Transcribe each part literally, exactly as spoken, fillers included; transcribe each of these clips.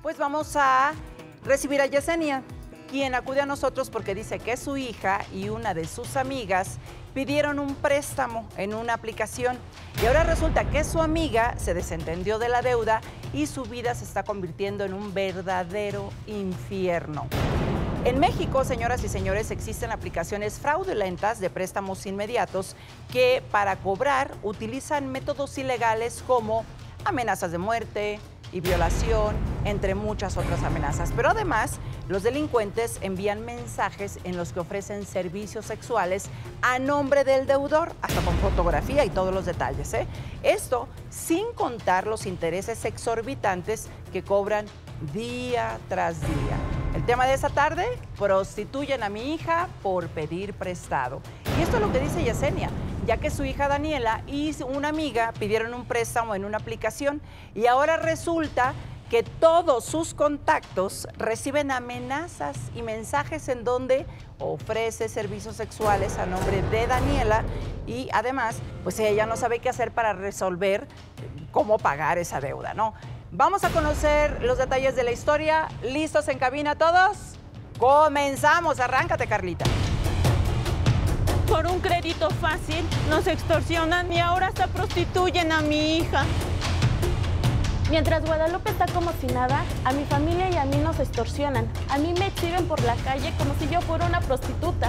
Pues vamos a recibir a Yesenia, quien acude a nosotros porque dice que su hija y una de sus amigas pidieron un préstamo en una aplicación y ahora resulta que su amiga se desentendió de la deuda y su vida se está convirtiendo en un verdadero infierno. En México, señoras y señores, existen aplicaciones fraudulentas de préstamos inmediatos que para cobrar utilizan métodos ilegales como amenazas de muerte y violación, entre muchas otras amenazas. Pero además, los delincuentes envían mensajes en los que ofrecen servicios sexuales a nombre del deudor, hasta con fotografía y todos los detalles, ¿eh? Esto sin contar los intereses exorbitantes que cobran día tras día. El tema de esta tarde, prostituyen a mi hija por pedir prestado. Y esto es lo que dice Yesenia, ya que su hija Daniela y una amiga pidieron un préstamo en una aplicación y ahora resulta que todos sus contactos reciben amenazas y mensajes en donde ofrece servicios sexuales a nombre de Daniela y además, pues ella no sabe qué hacer para resolver cómo pagar esa deuda, ¿no? Vamos a conocer los detalles de la historia. ¿Listos en cabina todos? ¡Comenzamos! Arráncate, Carlita. Por un crédito fácil nos extorsionan y ahora hasta prostituyen a mi hija. Mientras Guadalupe está como si nada, a mi familia y a mí nos extorsionan. A mí me exhiben por la calle como si yo fuera una prostituta.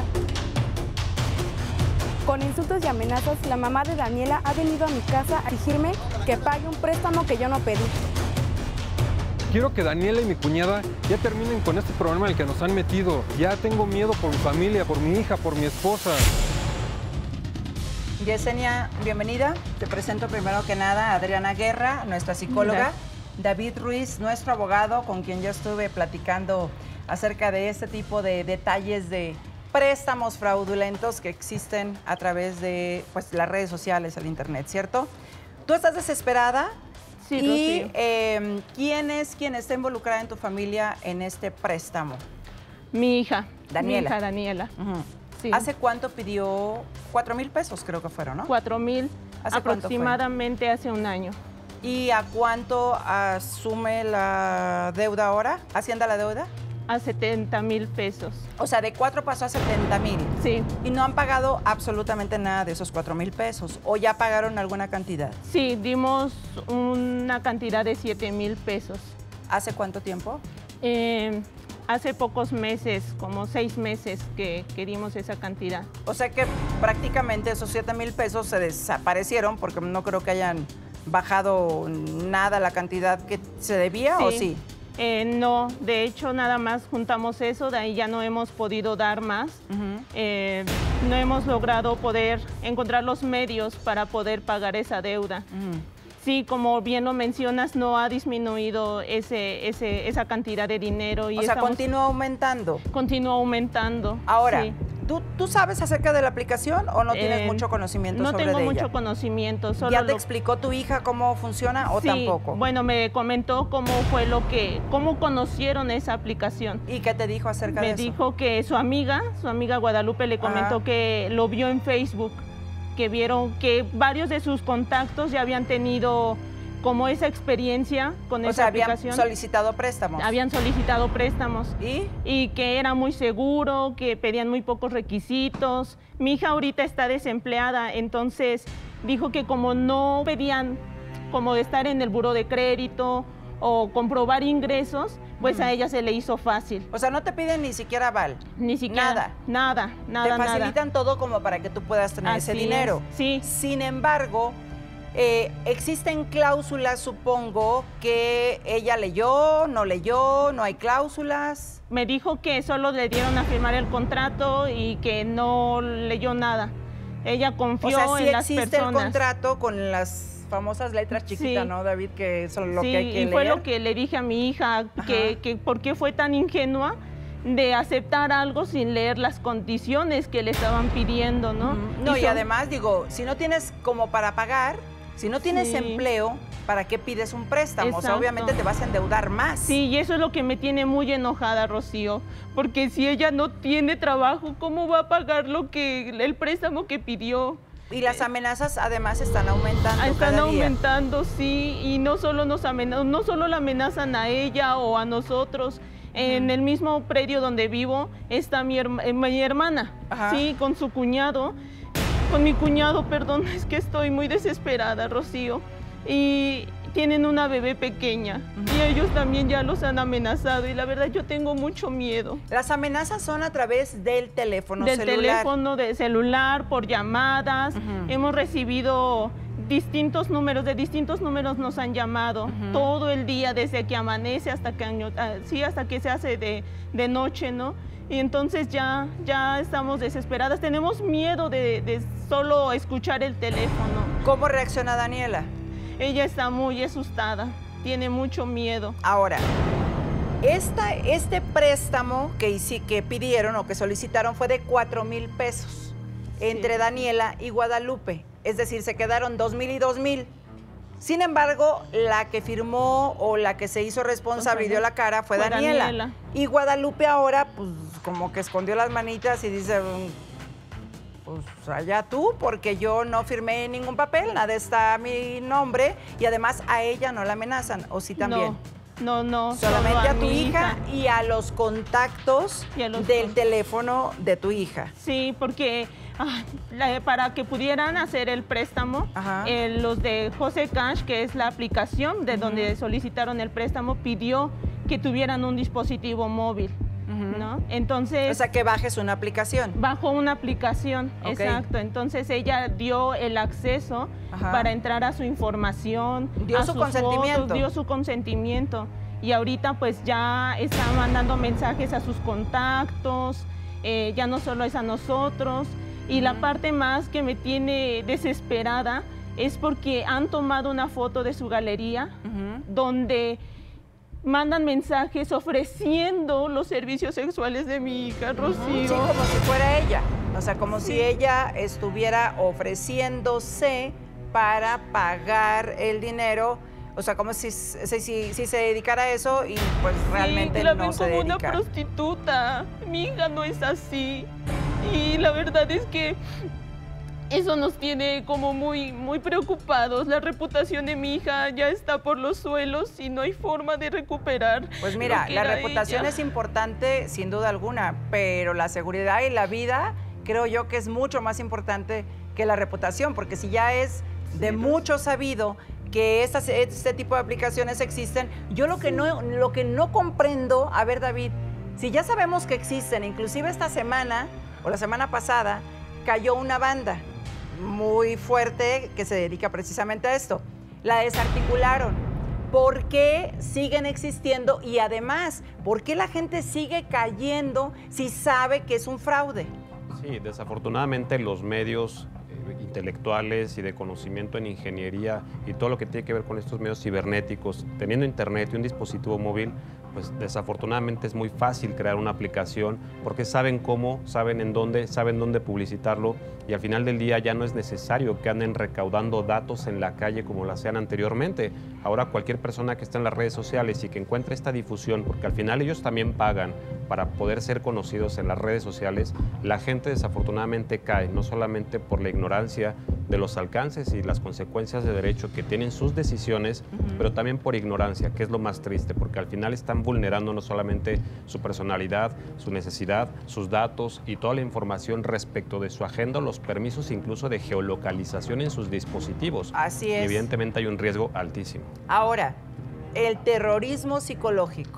Con insultos y amenazas, la mamá de Daniela ha venido a mi casa a exigirme que pague un préstamo que yo no pedí. Quiero que Daniela y mi cuñada ya terminen con este problema en el que nos han metido. Ya tengo miedo por mi familia, por mi hija, por mi esposa. Yesenia, bienvenida. Te presento primero que nada a Adriana Guerra, nuestra psicóloga, David Ruiz, nuestro abogado, con quien ya estuve platicando acerca de este tipo de detalles de préstamos fraudulentos que existen a través de pues, las redes sociales, el internet, ¿cierto? Tú estás desesperada. Sí, y eh, ¿quién es quien está involucrada en tu familia en este préstamo? Mi hija. Daniela. Mi hija Daniela. Uh-huh. Sí. ¿Hace cuánto pidió? Cuatro mil pesos creo que fueron, ¿no? Cuatro mil. ¿Hace aproximadamente hace un año. ¿Y a cuánto asume la deuda ahora? ¿Hacienda la deuda? A setenta mil pesos. O sea, de cuatro pasó a setenta mil. Sí. Y no han pagado absolutamente nada de esos cuatro mil pesos. ¿O ya pagaron alguna cantidad? Sí, dimos una cantidad de siete mil pesos. ¿Hace cuánto tiempo? Eh, hace pocos meses, como seis meses que, que dimos esa cantidad. O sea que prácticamente esos siete mil pesos se desaparecieron porque no creo que hayan bajado nada la cantidad que se debía, sí. ¿o sí? Eh, no, de hecho nada más juntamos eso, de ahí ya no hemos podido dar más. Uh-huh. eh, no hemos logrado poder encontrar los medios para poder pagar esa deuda. Uh-huh. Sí, como bien lo mencionas, no ha disminuido ese, ese, esa cantidad de dinero. Y o sea, continúa aumentando. Continúa aumentando. Ahora, sí. ¿tú, ¿tú sabes acerca de la aplicación o no tienes eh, mucho conocimiento no sobre ella? No tengo mucho conocimiento. Solo ¿Ya te lo... explicó tu hija cómo funciona o sí, tampoco? Bueno, me comentó cómo fue lo que, cómo conocieron esa aplicación. ¿Y qué te dijo acerca me de eso? Me dijo que su amiga, su amiga Guadalupe le comentó ah. que lo vio en Facebook, que vieron que varios de sus contactos ya habían tenido como esa experiencia con o esa sea, aplicación. habían solicitado préstamos. Habían solicitado préstamos. ¿Y? Y que era muy seguro, que pedían muy pocos requisitos. Mi hija ahorita está desempleada, entonces dijo que como no pedían como de estar en el buró de crédito o comprobar ingresos, pues mm. a ella se le hizo fácil. O sea, no te piden ni siquiera aval. Ni siquiera. Nada. Nada, nada, Te facilitan nada. todo como para que tú puedas tener Así ese dinero. Es. Sí. Sin embargo, Eh, existen cláusulas, supongo, que ella leyó, no leyó, no hay cláusulas. Me dijo que solo le dieron a firmar el contrato y que no leyó nada. Ella confió o sea, sí en las personas. existe el contrato con las famosas letras chiquitas, sí. ¿no, David? Que son lo sí, que hay que y leer. fue lo que le dije a mi hija, que, que por qué fue tan ingenua de aceptar algo sin leer las condiciones que le estaban pidiendo, ¿no? Mm, no, y, y son... además, digo, si no tienes como para pagar... Si no tienes sí. empleo, ¿para qué pides un préstamo? Exacto. O sea, obviamente te vas a endeudar más. Sí, y eso es lo que me tiene muy enojada, Rocío. Porque si ella no tiene trabajo, ¿cómo va a pagar lo que el préstamo que pidió? Y las amenazas además están aumentando Están cada día. aumentando, sí, y no solo nos amenazan, no solo la amenazan a ella o a nosotros. En el mismo predio donde vivo está mi, herma, mi hermana, Ajá. sí, con su cuñado, con mi cuñado, perdón, es que estoy muy desesperada, Rocío, y tienen una bebé pequeña, uh-huh. y ellos también ya los han amenazado, y la verdad yo tengo mucho miedo. Las amenazas son a través del teléfono del celular. Del teléfono de celular, por llamadas, uh-huh. hemos recibido distintos números, de distintos números nos han llamado uh-huh. todo el día, desde que amanece hasta que, sí, hasta que se hace de, de noche, ¿no? Y entonces ya, ya estamos desesperadas, tenemos miedo de, de solo escuchar el teléfono. ¿Cómo reacciona Daniela? Ella está muy asustada, tiene mucho miedo. Ahora, esta, este préstamo que, que pidieron o que solicitaron fue de cuatro mil pesos sí. entre Daniela y Guadalupe. Es decir, se quedaron dos mil y dos mil. Sin embargo, la que firmó o la que se hizo responsable y dio la cara fue, fue Daniela. Daniela. Y Guadalupe ahora, pues, como que escondió las manitas y dice, pues, allá tú, porque yo no firmé ningún papel, nada está a mi nombre, y además a ella no la amenazan, ¿o sí también? No, no, no. Solamente a, a tu hija, hija y a los contactos a los del con... teléfono de tu hija. Sí, porque... Ah, la, para que pudieran hacer el préstamo, eh, los de José Cash, que es la aplicación de uh-huh. donde solicitaron el préstamo, pidió que tuvieran un dispositivo móvil, uh-huh. ¿no? Entonces... O sea, que bajes una aplicación. Bajo una aplicación, okay. exacto. Entonces ella dio el acceso Ajá. para entrar a su información, dio a su sus consentimiento. Fotos, dio su consentimiento. Y ahorita pues ya está mandando mensajes a sus contactos, eh, ya no solo es a nosotros. Y la parte más que me tiene desesperada es porque han tomado una foto de su galería uh-huh. donde mandan mensajes ofreciendo los servicios sexuales de mi hija, Rocío. Sí, como si fuera ella. O sea, como sí. si ella estuviera ofreciéndose para pagar el dinero. O sea, como si, si, si, si se dedicara a eso y pues realmente sí, la no ven se como dedica. Una prostituta. Mi hija no es así. Y la verdad es que eso nos tiene como muy, muy preocupados. La reputación de mi hija ya está por los suelos y no hay forma de recuperar. Pues mira, la reputación ella. es importante sin duda alguna, pero la seguridad y la vida creo yo que es mucho más importante que la reputación, porque si ya es de sí, mucho sabido que estas, este tipo de aplicaciones existen, yo lo que, no, lo que no comprendo, a ver David, si ya sabemos que existen, inclusive esta semana o la semana pasada cayó una banda muy fuerte que se dedica precisamente a esto. La desarticularon. ¿Por qué siguen existiendo? Y además, ¿por qué la gente sigue cayendo si sabe que es un fraude? Sí, desafortunadamente los medios eh, intelectuales y de conocimiento en ingeniería y todo lo que tiene que ver con estos medios cibernéticos, teniendo internet y un dispositivo móvil, pues desafortunadamente es muy fácil crear una aplicación porque saben cómo, saben en dónde, saben dónde publicitarlo y al final del día ya no es necesario que anden recaudando datos en la calle como lo hacían anteriormente. Ahora cualquier persona que está en las redes sociales y que encuentre esta difusión, porque al final ellos también pagan para poder ser conocidos en las redes sociales, la gente desafortunadamente cae, no solamente por la ignorancia de los alcances y las consecuencias de derecho que tienen sus decisiones, uh-huh. pero también por ignorancia, que es lo más triste, porque al final están vulnerando no solamente su personalidad, su necesidad, sus datos y toda la información respecto de su agenda, los permisos incluso de geolocalización en sus dispositivos. Así es. Y evidentemente hay un riesgo altísimo. Ahora, el terrorismo psicológico.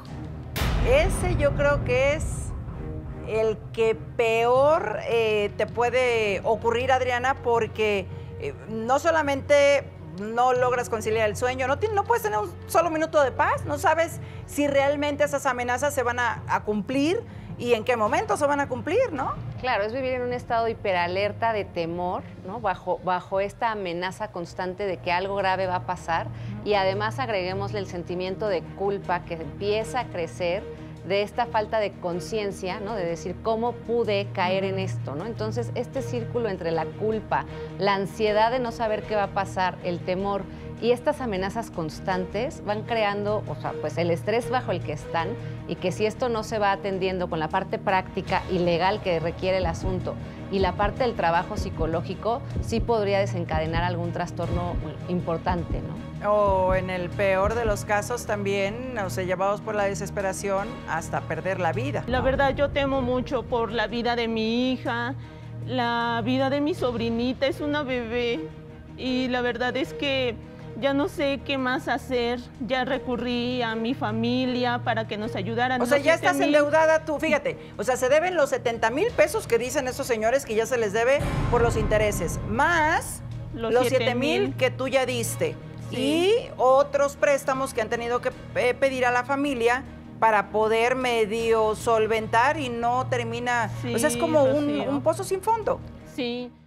Ese yo creo que es el que peor eh, te puede ocurrir, Adriana, porque eh, no solamente no logras conciliar el sueño, no, no puedes tener un solo minuto de paz, no sabes si realmente esas amenazas se van a, a cumplir y en qué momento se van a cumplir, ¿no? Claro, es vivir en un estado de hiperalerta, de temor, ¿no? Bajo, bajo esta amenaza constante de que algo grave va a pasar uh-huh. y además agreguémosle el sentimiento de culpa que empieza a crecer de esta falta de conciencia, ¿no? De decir, ¿cómo pude caer en esto, ¿no? Entonces, este círculo entre la culpa, la ansiedad de no saber qué va a pasar, el temor y estas amenazas constantes van creando, o sea, pues el estrés bajo el que están, y que si esto no se va atendiendo con la parte práctica y legal que requiere el asunto y la parte del trabajo psicológico, sí podría desencadenar algún trastorno importante, ¿no? O en el peor de los casos también, o sea, llevados por la desesperación hasta perder la vida. La verdad, yo temo mucho por la vida de mi hija, la vida de mi sobrinita, es una bebé, y la verdad es que ya no sé qué más hacer. Ya recurrí a mi familia para que nos ayudaran. O sea, ya estás endeudada tú, fíjate. O sea, se deben los setenta mil pesos que dicen esos señores que ya se les debe por los intereses, más los, los siete mil que tú ya diste. Sí. Y otros préstamos que han tenido que eh, pedir a la familia para poder medio solventar y no termina. Sí, o sea, es como un, un pozo sin fondo. Sí.